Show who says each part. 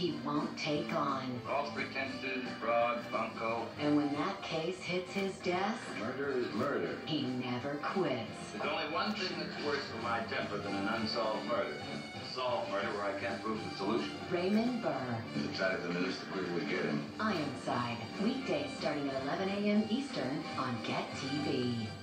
Speaker 1: he won't take on.
Speaker 2: False pretenses, fraud, bunco.
Speaker 1: And when that case hits his desk,
Speaker 2: Murder is murder.
Speaker 1: he never quits.
Speaker 2: There's only one thing that's worse for my temper than an unsolved murder. A solved murder where I can't prove the solution.
Speaker 1: Raymond Burr.
Speaker 2: The tighter the news, the quicker we get him.
Speaker 1: Ironside. Weekdays starting at 11 a.m. Eastern on Get TV.